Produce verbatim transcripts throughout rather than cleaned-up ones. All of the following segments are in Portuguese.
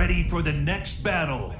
ready for the next battle.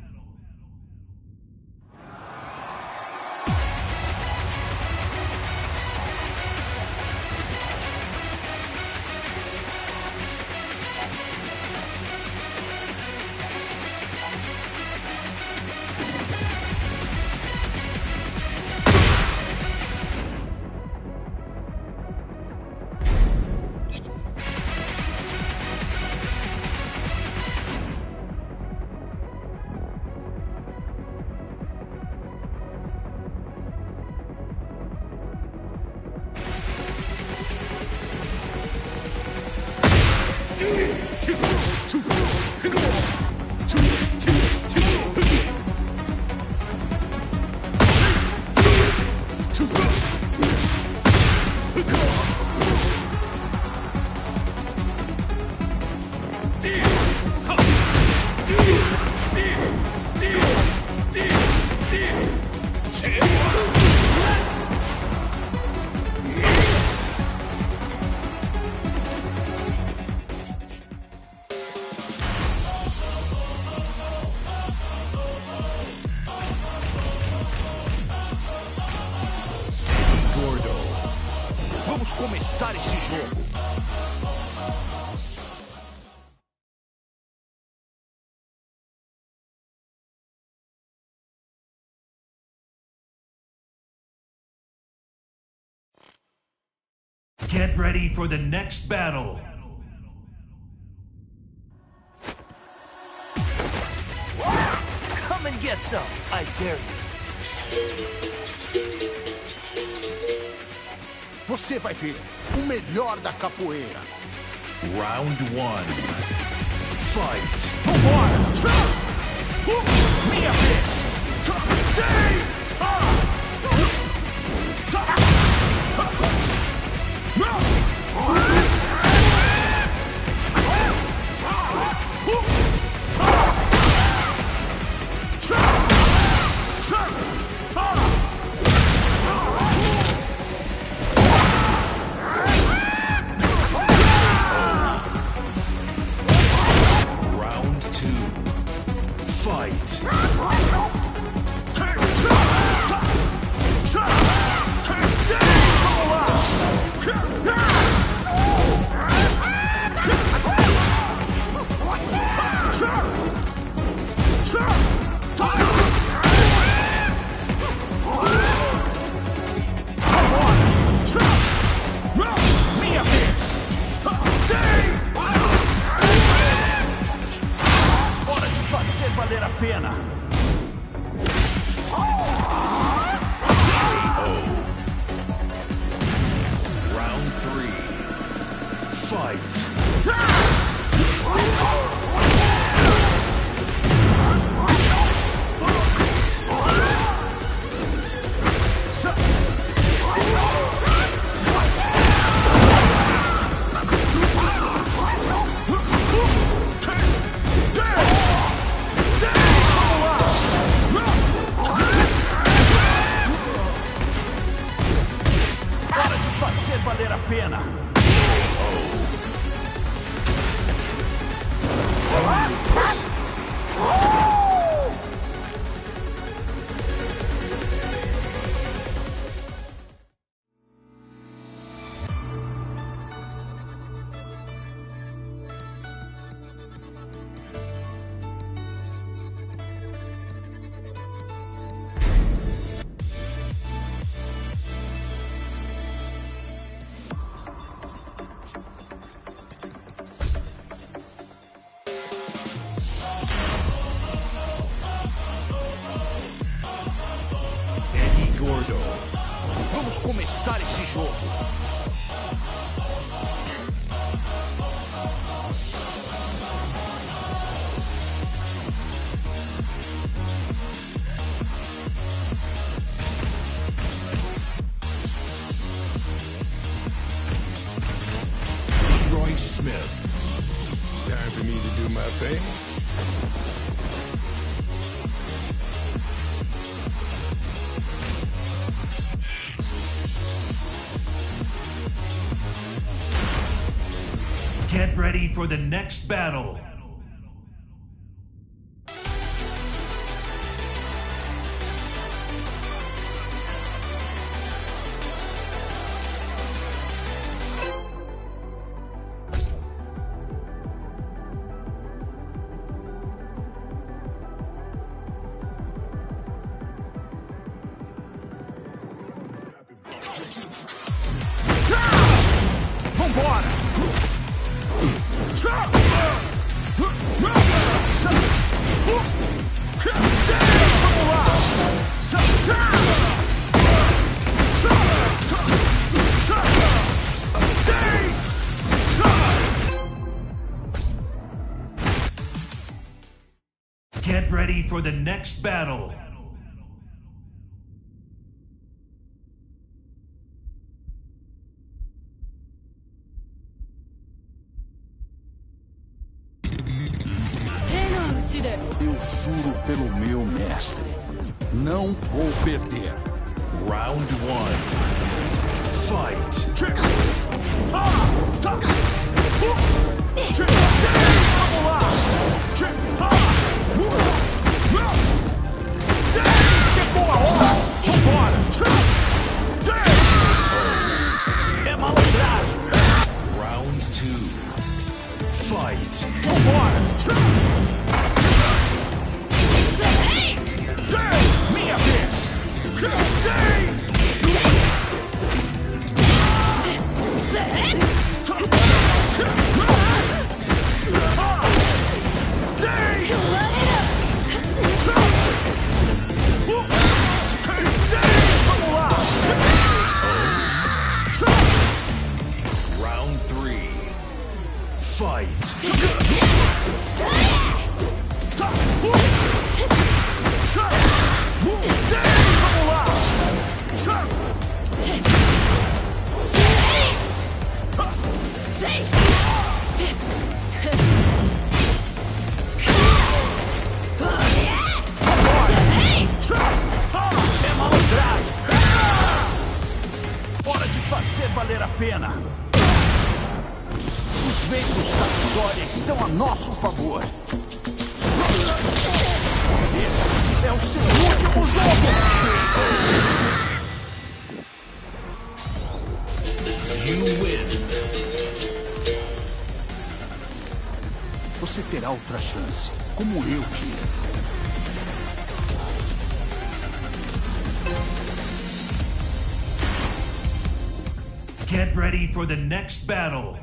Vamos começar esse jogo. Get ready for the next battle. Come and get some. I dare you. Você vai ver o melhor da capoeira. Round one. Fight. Vambora! Minha vez! Round two. Fight. Minha vez! Hora de fazer valer a pena! Round three. Fight. Hora de fazer valer a pena! Eddie Gordo. Vamos começar esse jogo. Roy Smith. Time for me to do my thing. Get ready for the next battle. Vambora! Vamos lá! Get ready for the next battle. Eu juro pelo meu mestre, não vou perder. Round one. Fight. Vamos lá! Chegou a hora! Vambora! É malandragem! Round two. Fight. Vambora! Minha vez! Vamos lá! Round three. Fight. É malandragem! Hora de fazer valer a pena! Os ventos da vitória estão a nosso favor! Esse é o seu último jogo! You win. Você terá outra chance, como eu tive. Get ready for the next battle.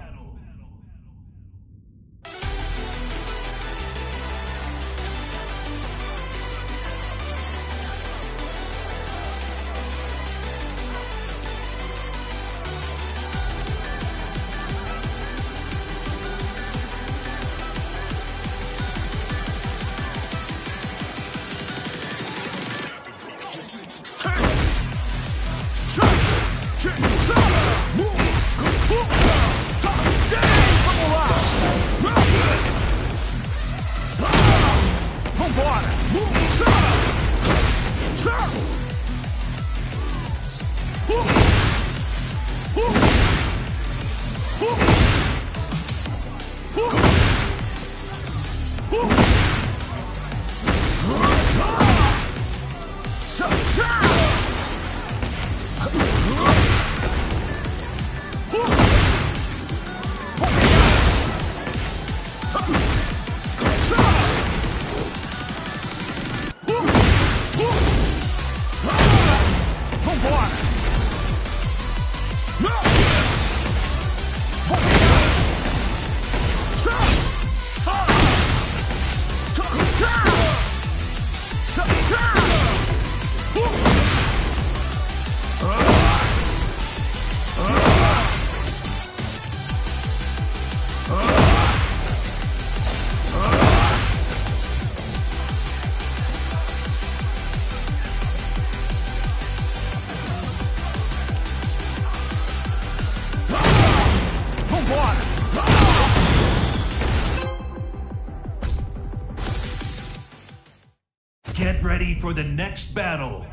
Get ready for the next battle.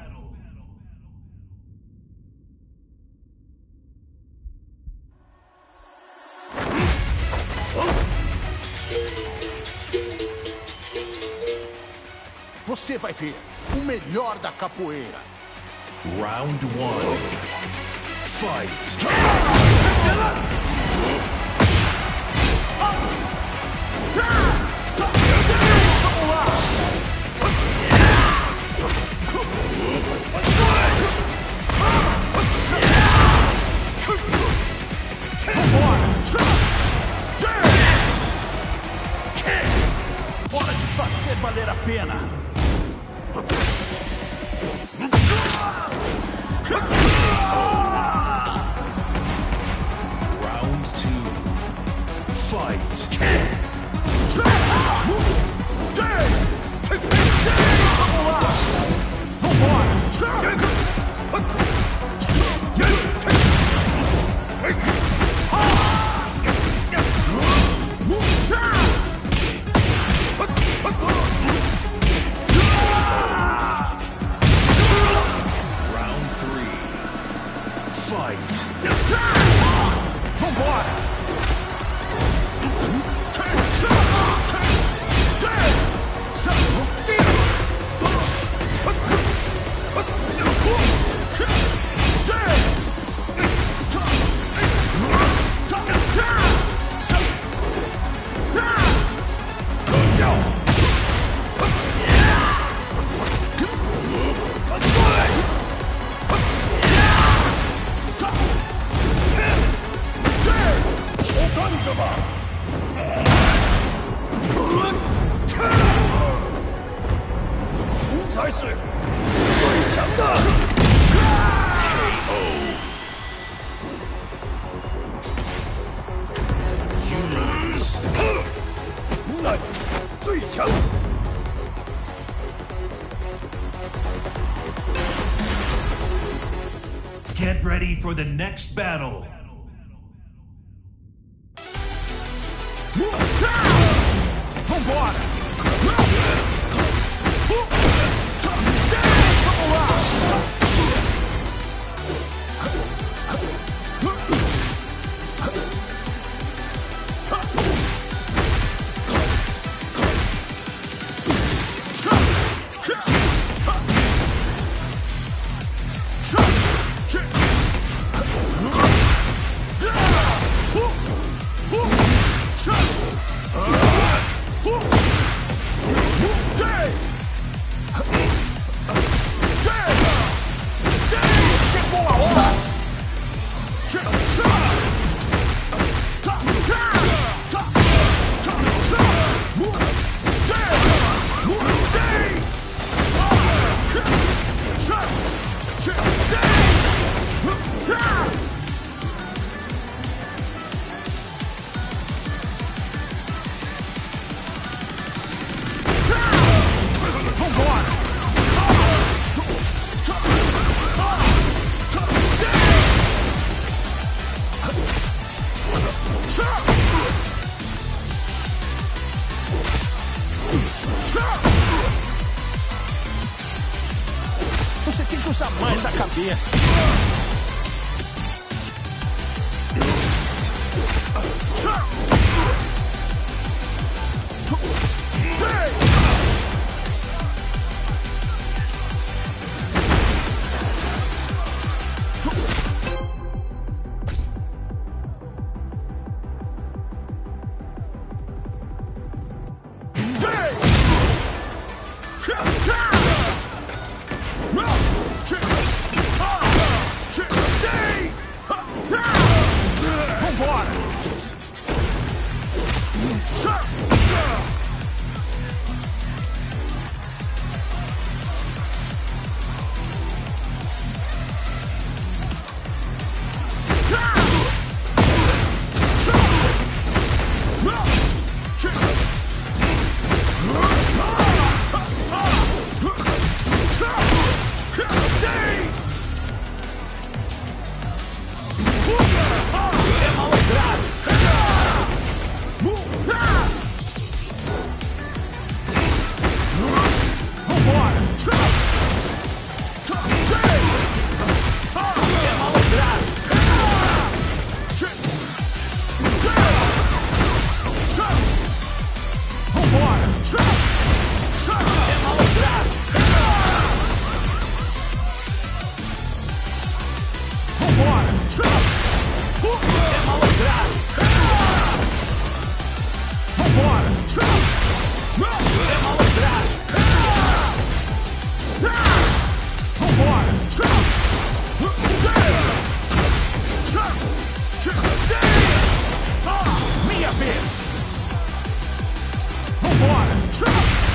Você vai ver o melhor da capoeira. Round one. Fight. Vamos lá! Round two. Fight. Round three. Fight. Vambora! Get ready for the next battle. Vambora! Você tem que usar mais a cabeça.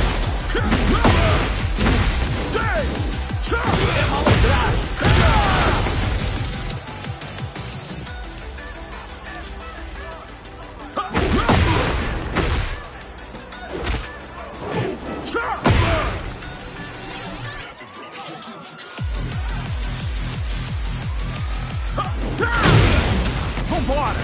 Vambora! Vambora!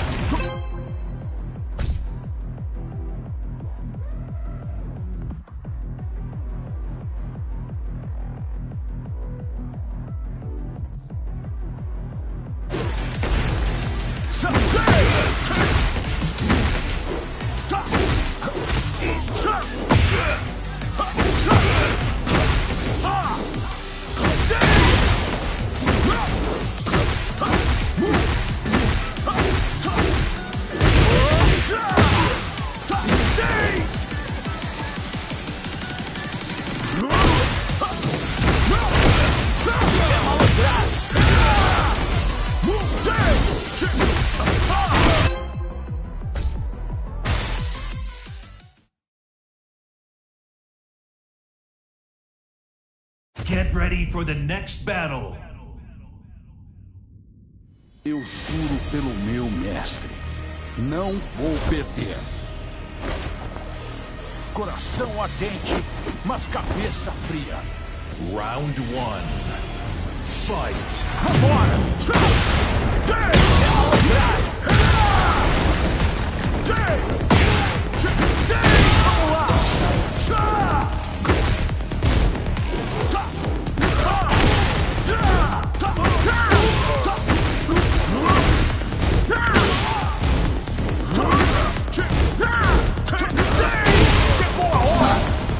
Get ready for the next battle. Eu juro pelo meu mestre, não vou perder. Coração ardente, mas cabeça fria. Round one. Fight. Vambora! Vamos lá! Chegou a hora!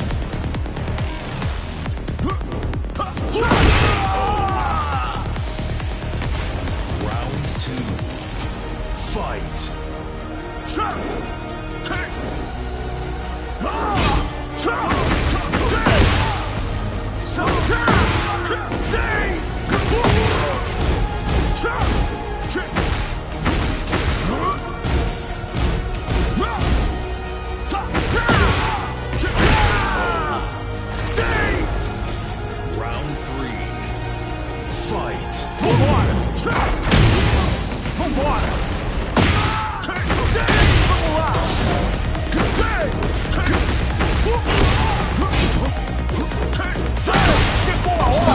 Round two. Fight. Round three. Fight. Vambora! Vambora! Vamos lá! Chegou a hora!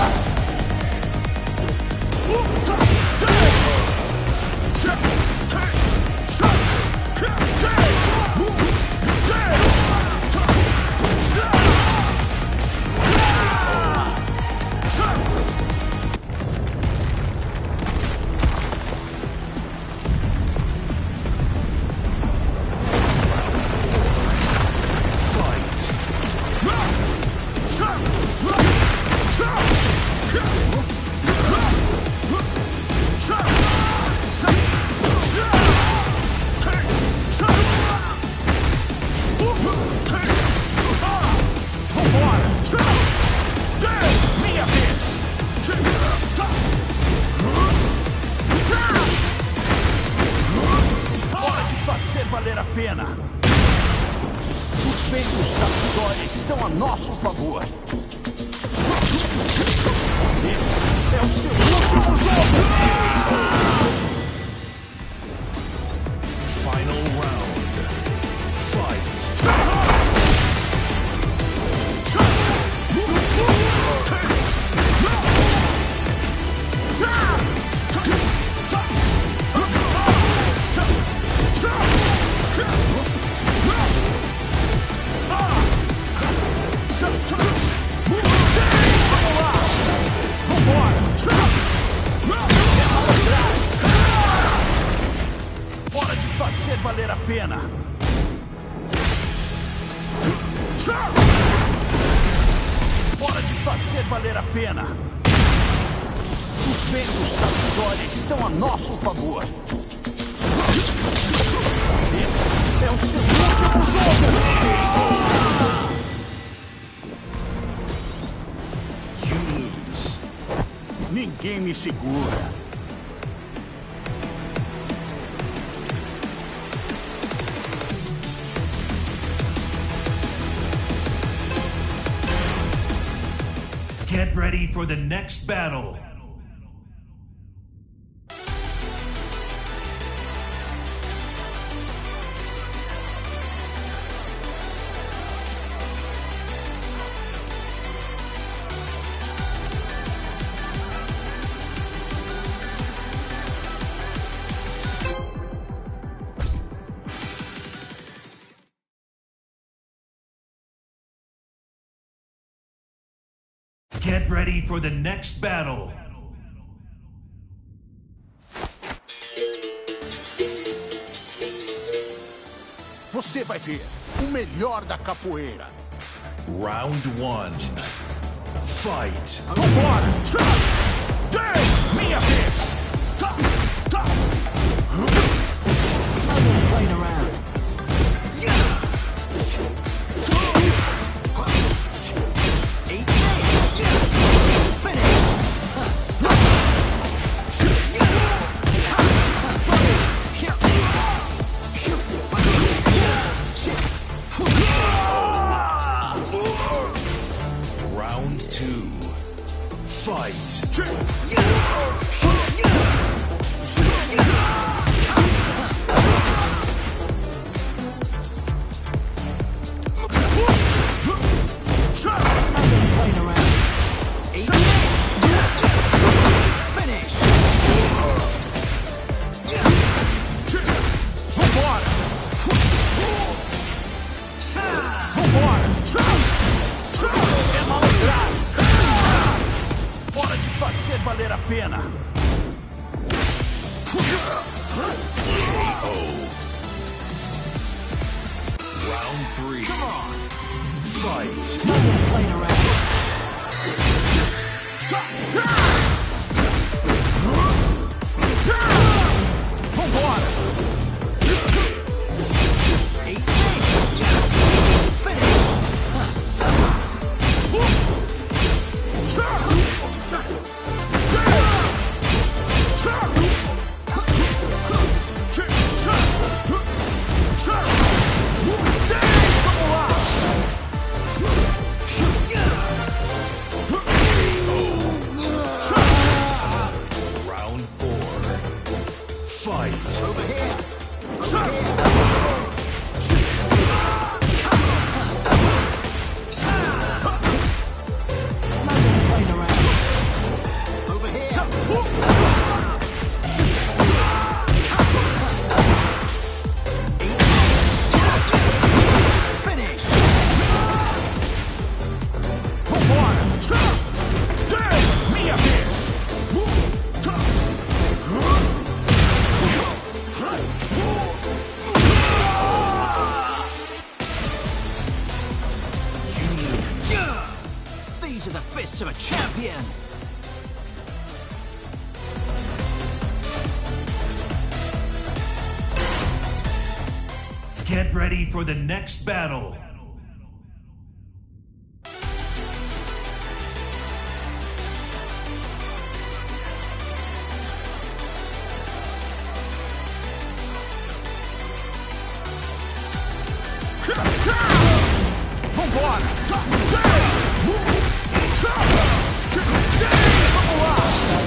Minha vez! Hora de fazer valer a pena! Os ventos da vitória estão a nosso favor! Esse é o seu último jogo! Final round. Fight. Hora de fazer valer a pena! Hora de fazer valer a pena! Os ventos da vitória estão a nosso favor! Esse é o seu último jogo! You lose. Ninguém me segura! Get ready for the next battle. Get ready for the next battle. Você vai ver o melhor da capoeira. Round one. Fight. Vambora! Dei! Minha vez! Tá! Tá! I'm not playing around. Round two. Fight. Hora de fazer valer a pena. Round three. Come on. Fight. I'm not playing around. Vambora! Round four. Fight. Over here. I'm not playing around. Over here. Finish. Vambora! Dei! Minha vez! These are the fists of a champion. Get ready for the next battle. Vambora! Vamos lá!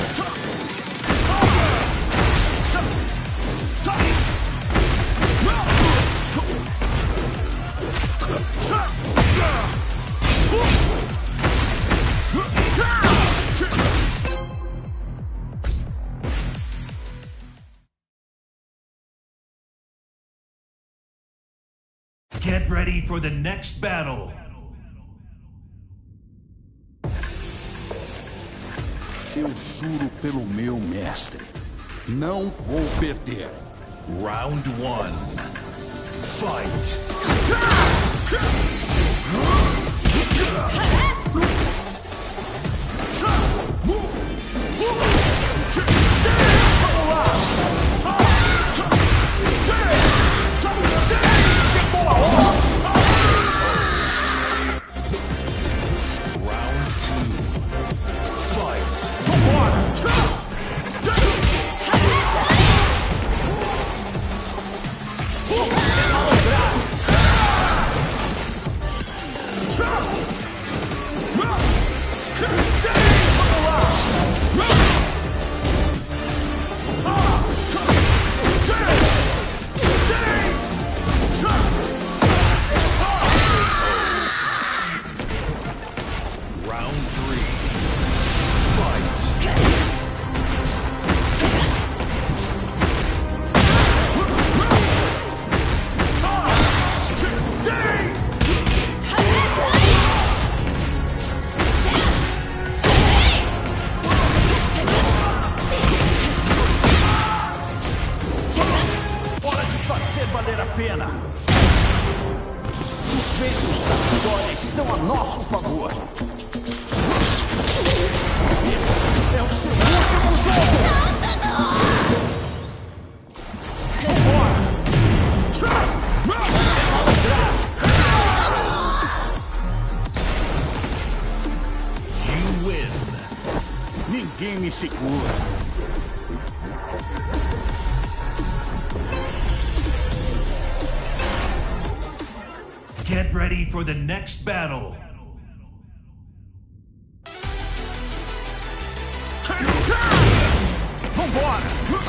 Get ready for the next battle. Eu juro pelo meu mestre, não vou perder. Round one. Fight. Round two. Fight. pena. Os ventos da vitória estão a nosso favor. Esse é o seu último jogo! Vambora! You win. Ninguém me segura. Get ready for the next battle. Vambora!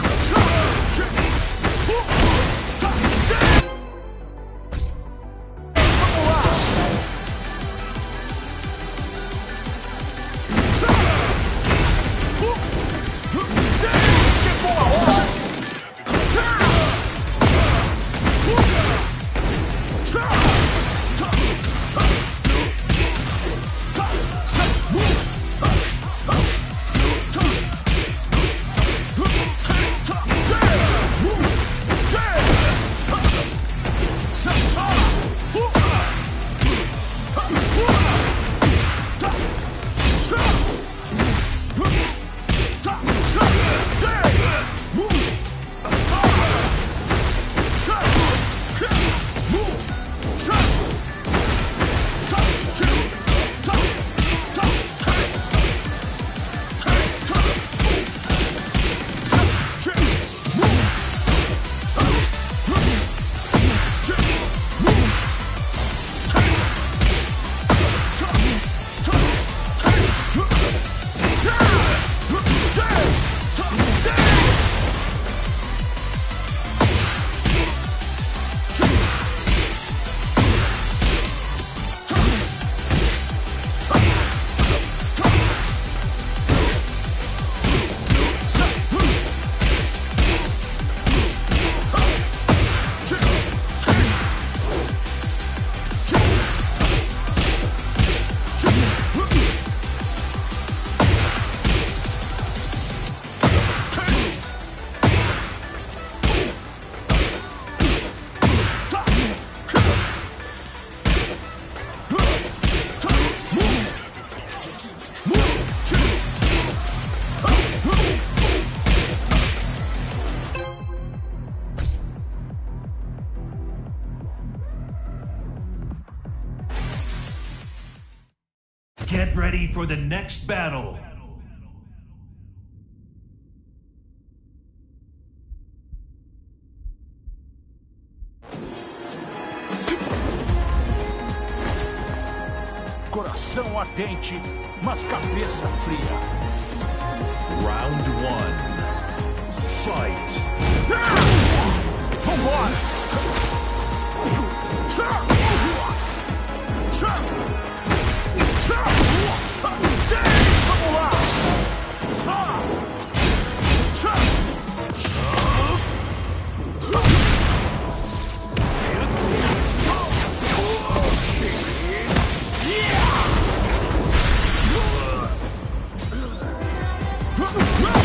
Get ready for the next battle. Coração ardente, mas cabeça fria. Round one. Fight. Vambora! Vamos lá! Yeah!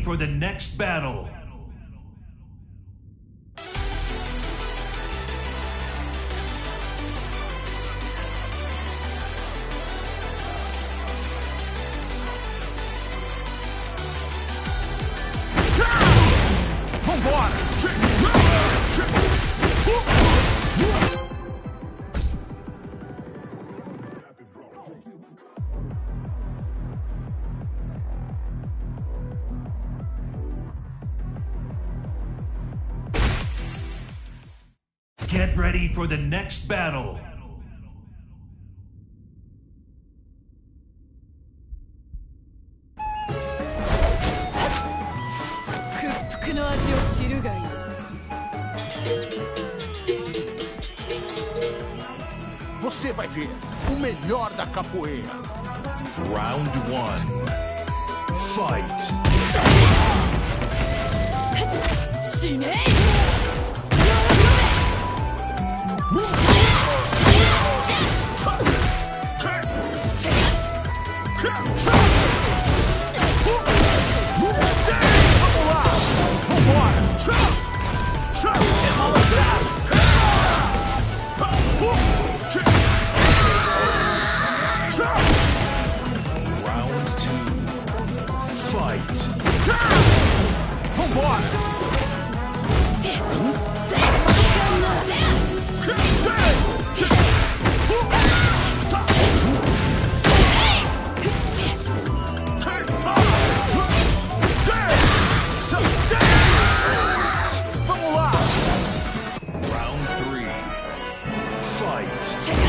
for the next battle. Vambora! Get ready for the next battle. 屈服の味を知るがいい。 Você vai ver o melhor da capoeira. Round one. Fight. 死ねい。 Round two. Fight. Vambora! Vamos lá! Round three. Fight.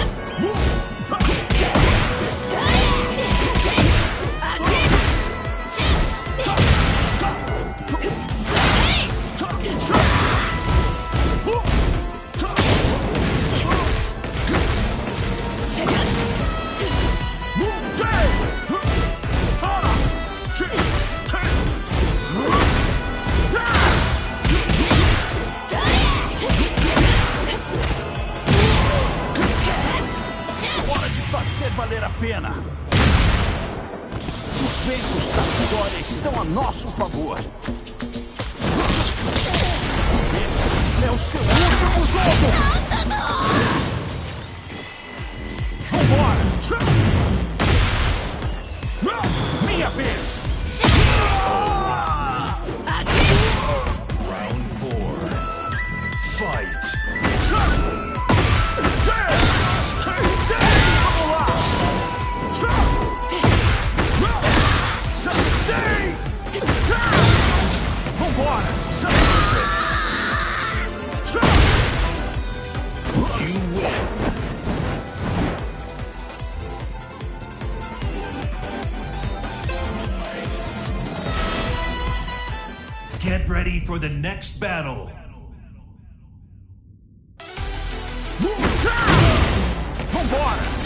Hora de fazer valer a pena. Os ventos da vitória estão a nosso favor. Esse é o seu último jogo! Vambora! Minha vez! Round four. Fight. Vambora! You win. Get ready for the next battle. Vambora!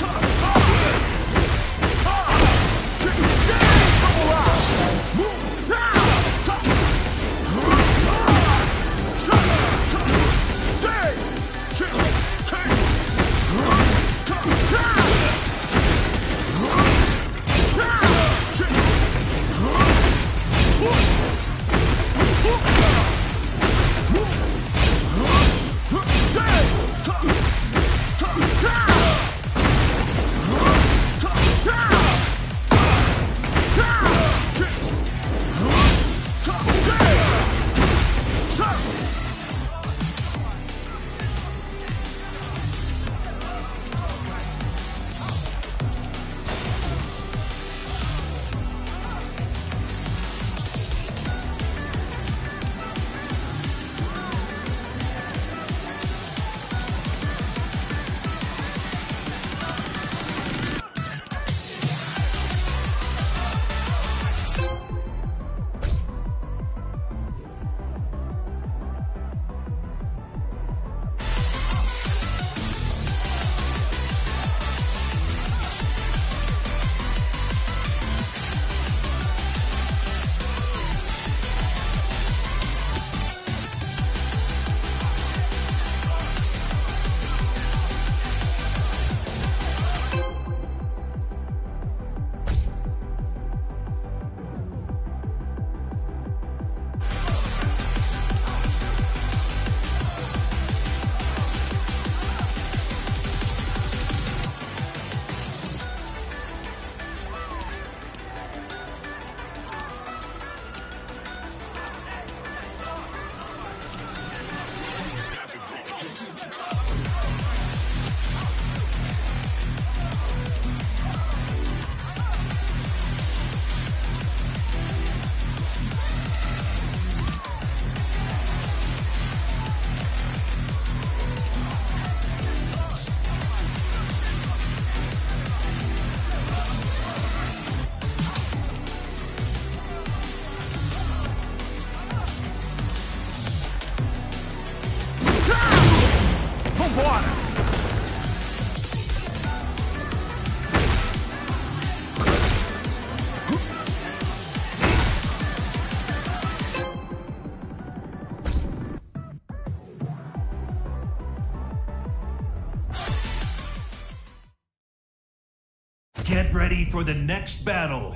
Get ready for the next battle.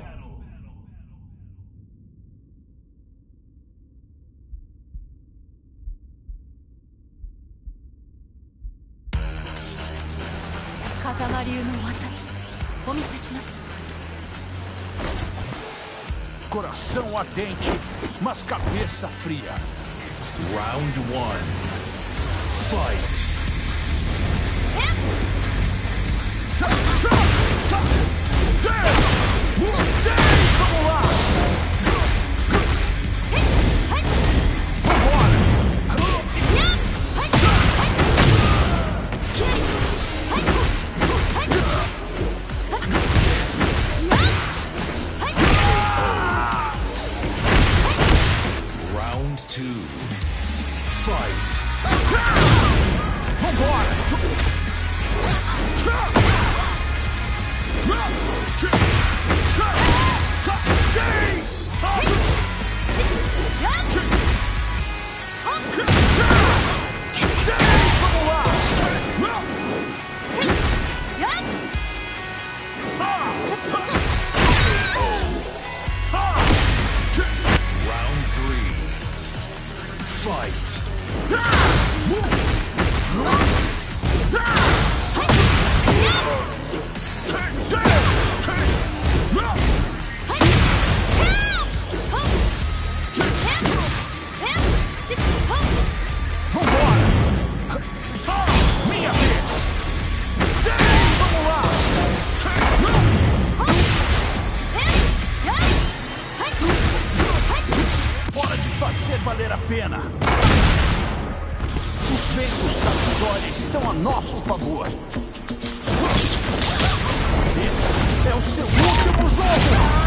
Kazama Ryu no waza, o mise shimasu. Coração ardente, mas cabeça fria. Round one. Fight. Vamos lá! Round two. Fight. Vambora! Round three. Fight. Minha vez! Vamos lá! Hora de fazer valer a pena! Os ventos da vitória estão a nosso favor! Esse é o seu último jogo!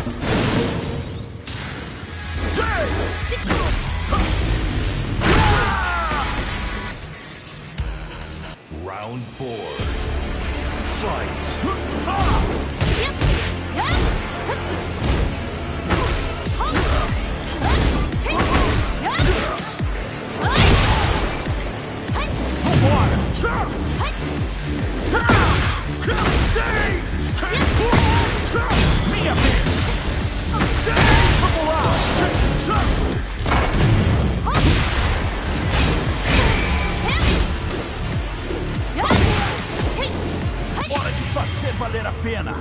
Round four. Fight. Minha vez! Vamos lá! Hora de fazer valer a pena!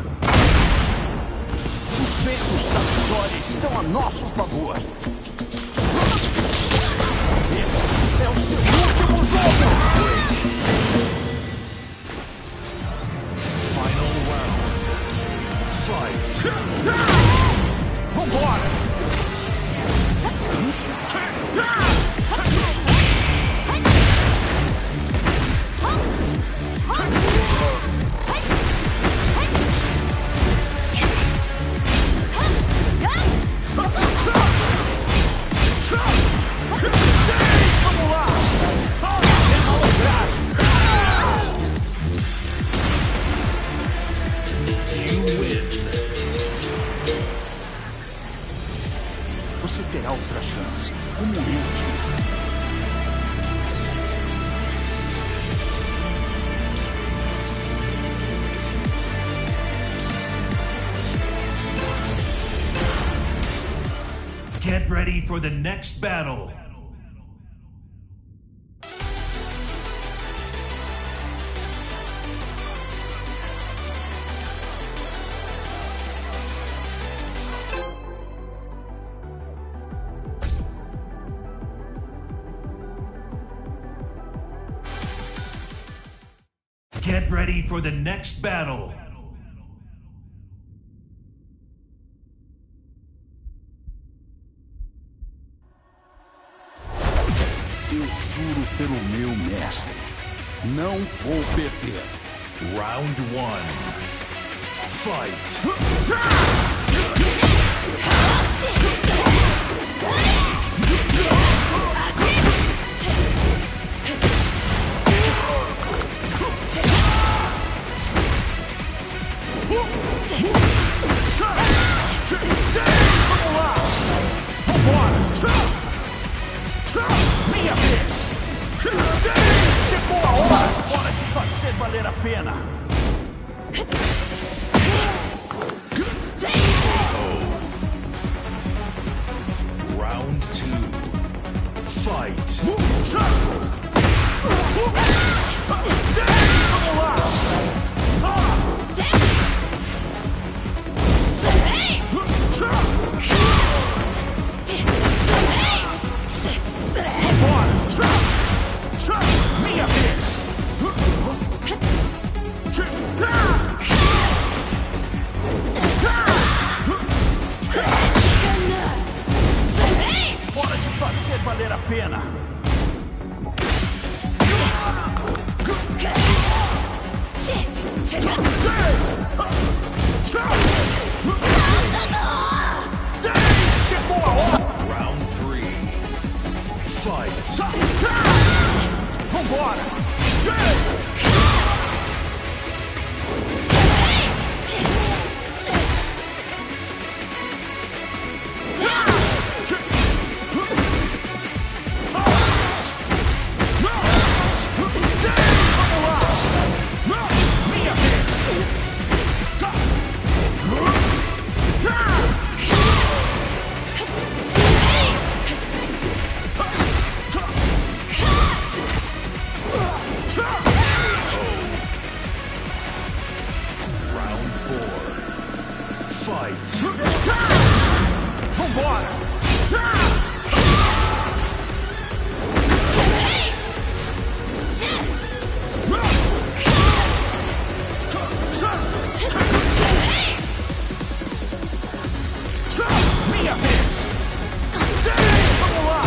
Os ventos da vitória estão a nosso favor! Esse é o seu último jogo! Final round. Fight. Vambora! Vamos lá! É malandragem! You win. Você terá outra chance, como eu tive. Get ready for the next battle. Get ready for the next battle. Eu juro pelo meu mestre, não vou perder. Round one. Fight. Vamos lá! Vambora! Minha vez! Chegou a hora! Hora de fazer valer a pena! Fight. Minha vez! Hora de fazer valer a pena! Chegou a hora! Round three. Fight. Vambora! Minha vez! Round four. Fight. Vambora! Minha vez! Vamos lá!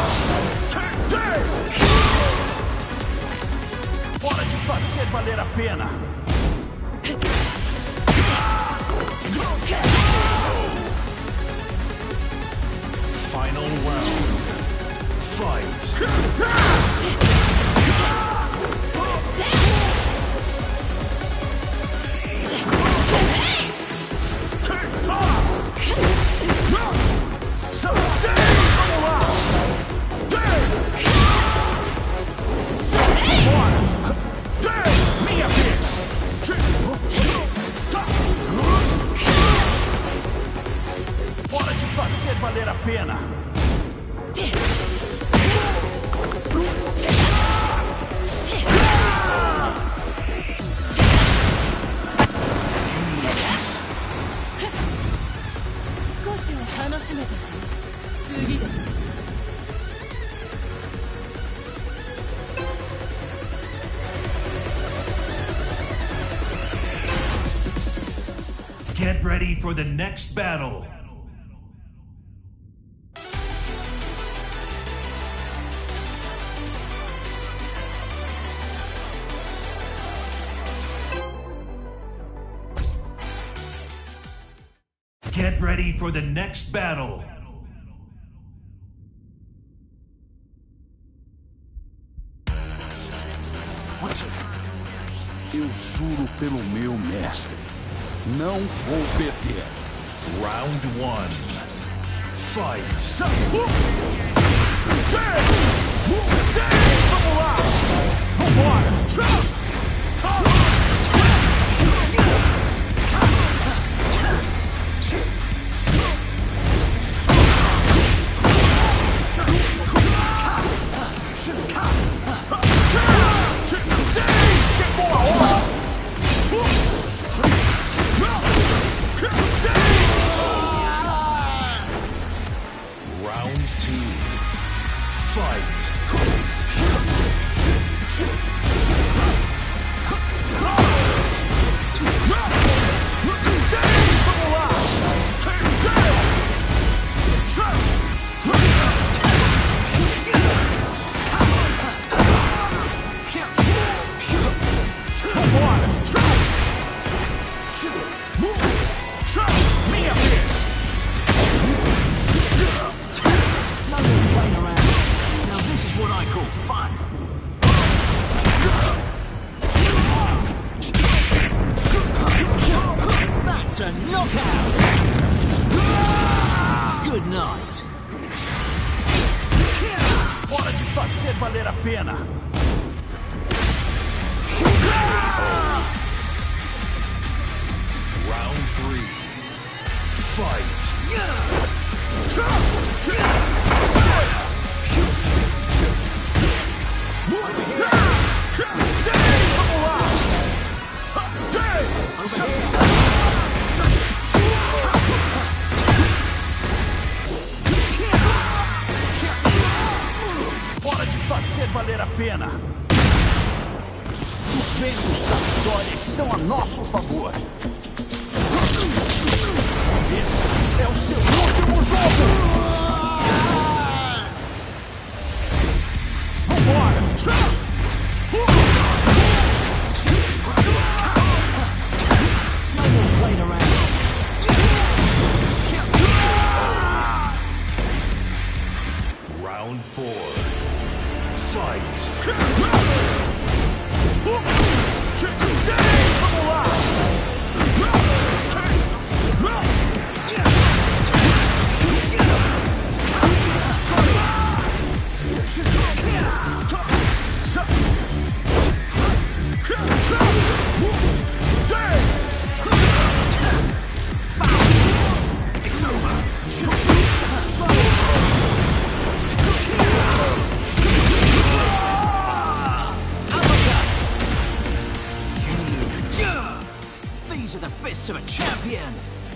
Hora de fazer valer a pena! Final round. Fight. Minha vez! Hora de fazer valer a pena! Get ready for the next battle. Get ready for the next battle. Eu juro pelo meu mestre, não vou perder. Round one. Fight. Vamos lá! Vambora! Chegou a hora! Round two. Fight. Minha vez! No more playing around. Now this is what I call fun. That's a knockout. Good night. Hora de fazer valer a pena! Round three. Fight. fazer valer a pena. Os ventos da vitória estão a nosso favor. Esse é o seu último jogo! Vambora! No more playing around. Round four. Fight. Vamos lá! It's over. These are the fists of a champion.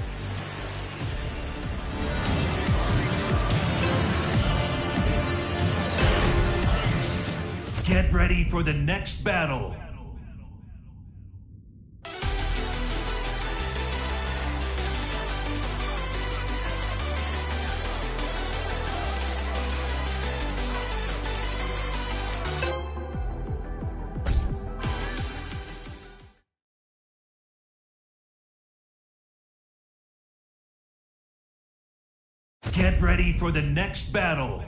Get ready for the next battle. Get ready for the next battle.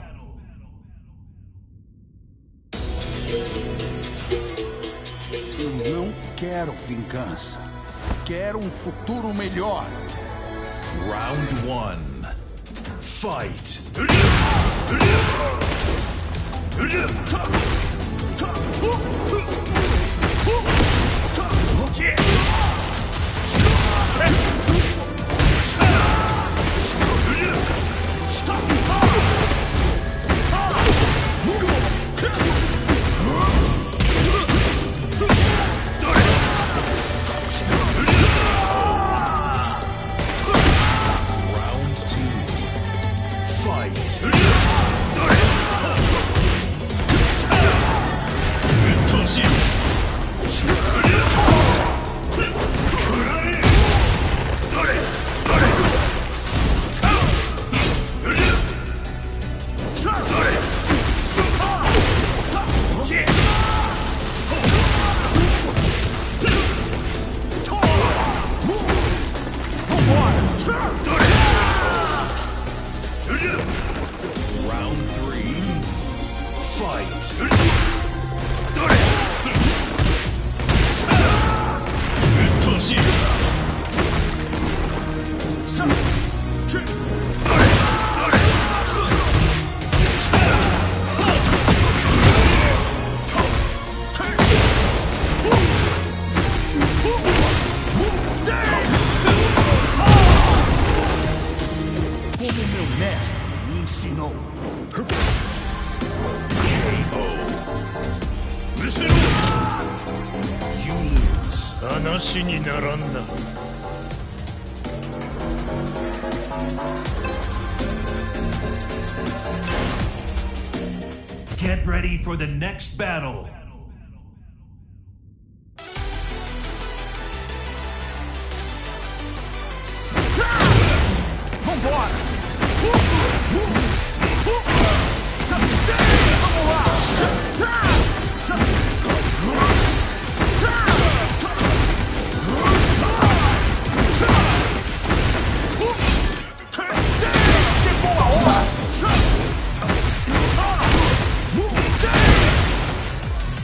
Eu não quero vingança. Quero um futuro melhor. Round one. Fight. Round two. Fight. Round three. Fight. Como meu mestre me ensinou. K O. Listen. You lose. 話にならんな。 Get ready for the next battle. Vambora! Vamos lá! Chegou a hora!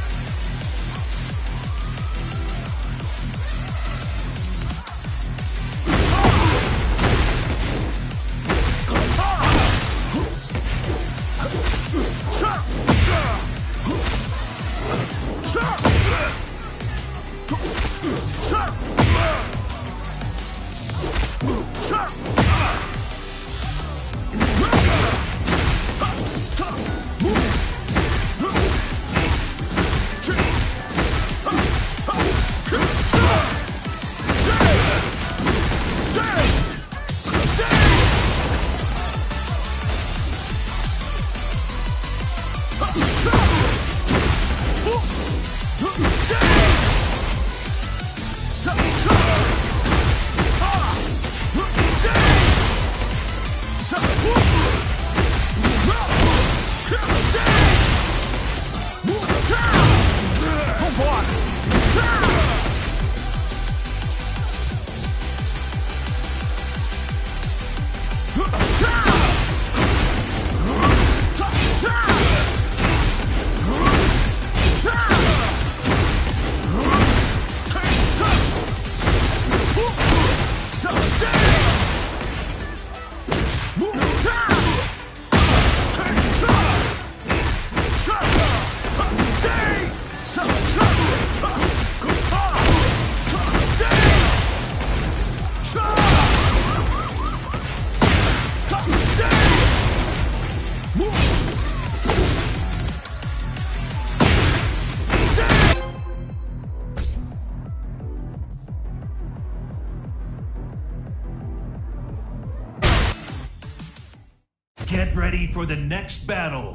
ready for the next battle.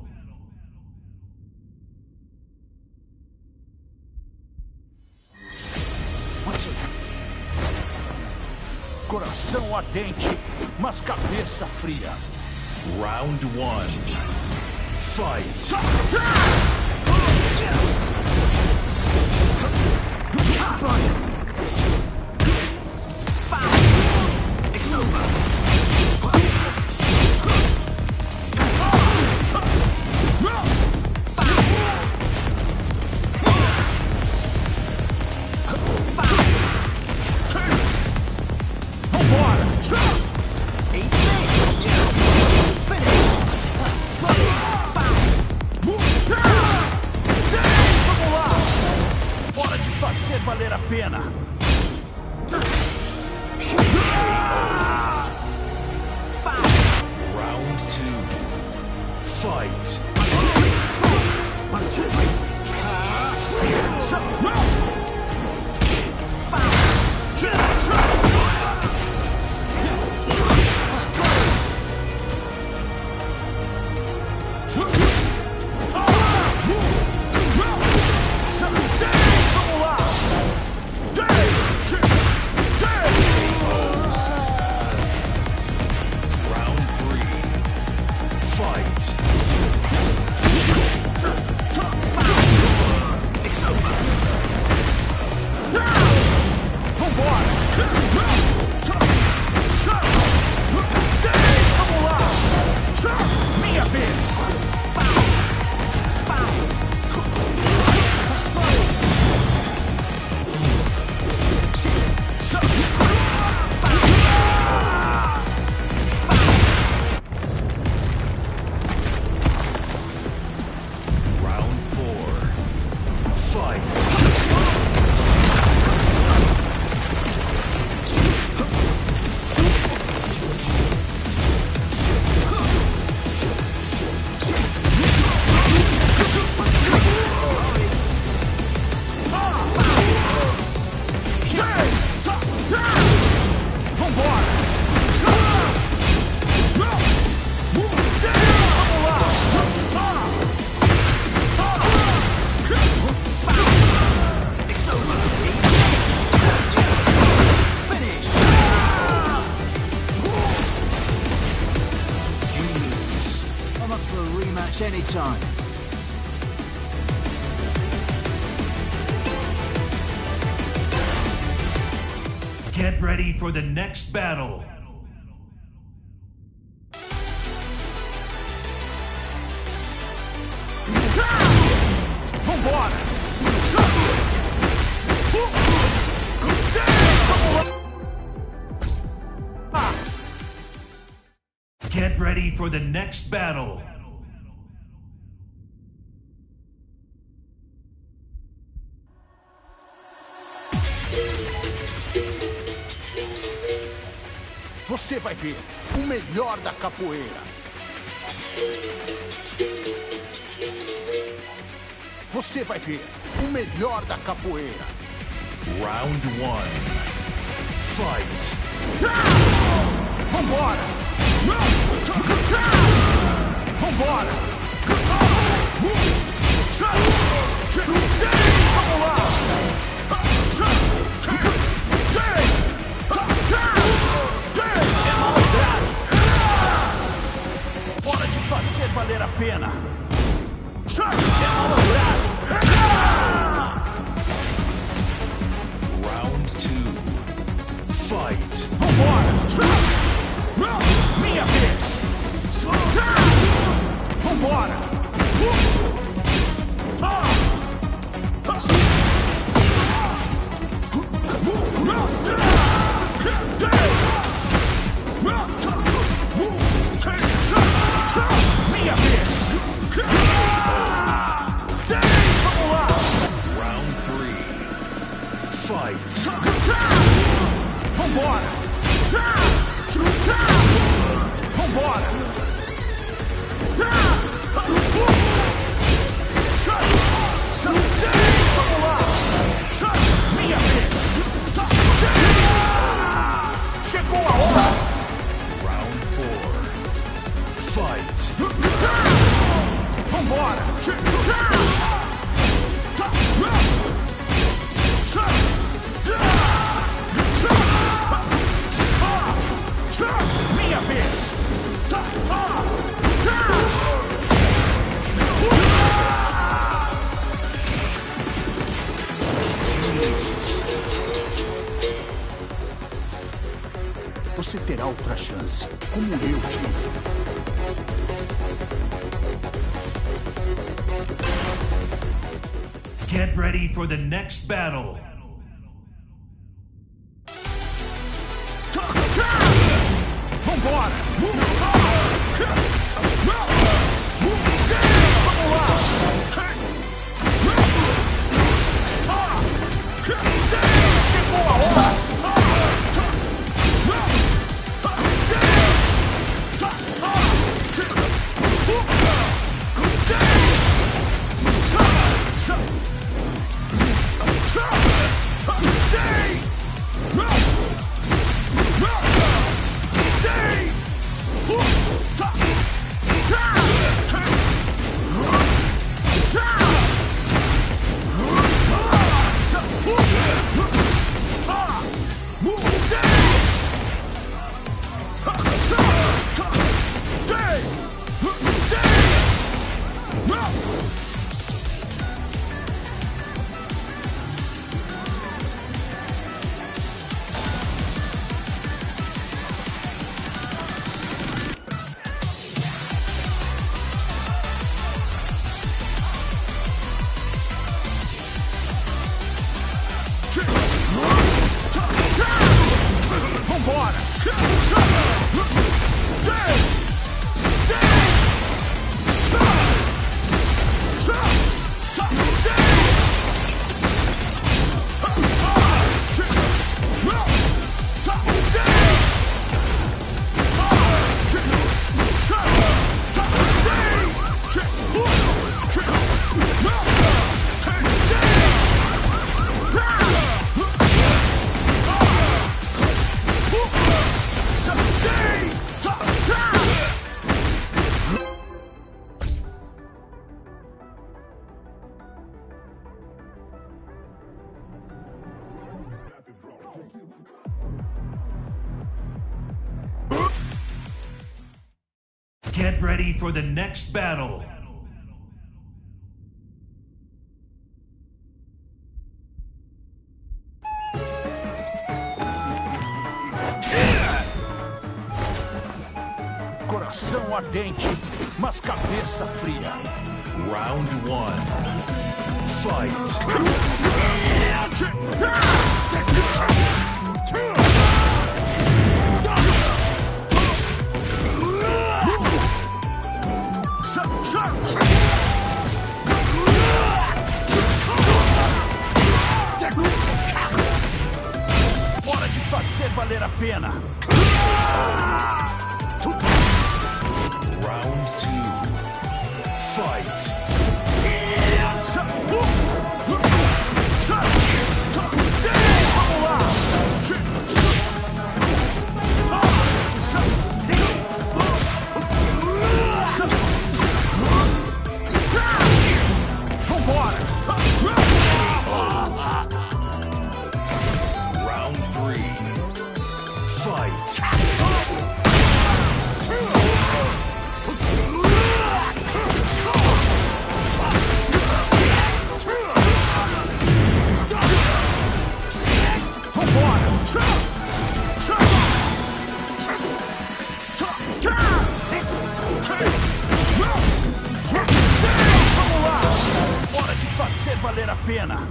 What's it? Coração ardente, mas cabeça fria. Round one. Fight. It's over. Hora de fazer valer a pena. Round two. Fight. One, two, three. Round three. Fight. It's over. Vambora! Vamos lá! Minha vez! Round four. Fight. It's over. Finish. I'm up for a rematch anytime. Get ready for the next battle. Vambora! Get ready for the next battle. Você vai ver o melhor da capoeira. Você vai ver o melhor da capoeira. Round one. Fight. Vambora! Vambora! Vamos lá! Hora de fazer valer a pena. Round two. Fight. Vambora! Minha vez! Vambora! Minha vez! Você terá outra chance, como eu tive. Get ready for the next battle. Vambora! Vamos lá! Chegou a hora! Get ready for the next battle. Coração ardente, mas cabeça fria. Round one. Fight. Hora de fazer valer a pena. Round two. Fight. Vamos lá! Vambora! Round three. Fight. Fazer valer a pena.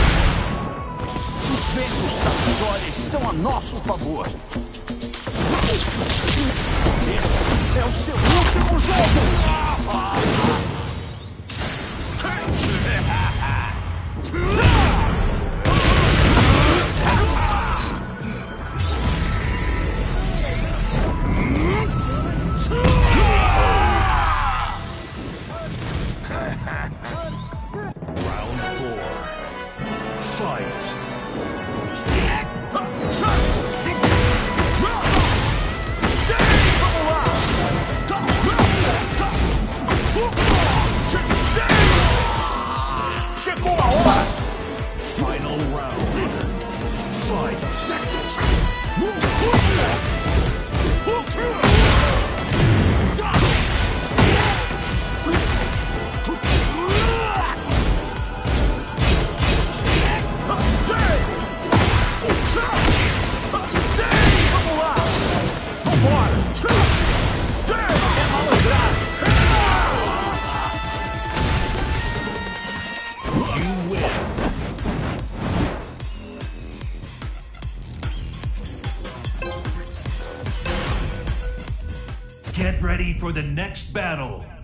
Os ventos da vitória estão a nosso favor. Esse é o seu último jogo. ready for the next battle.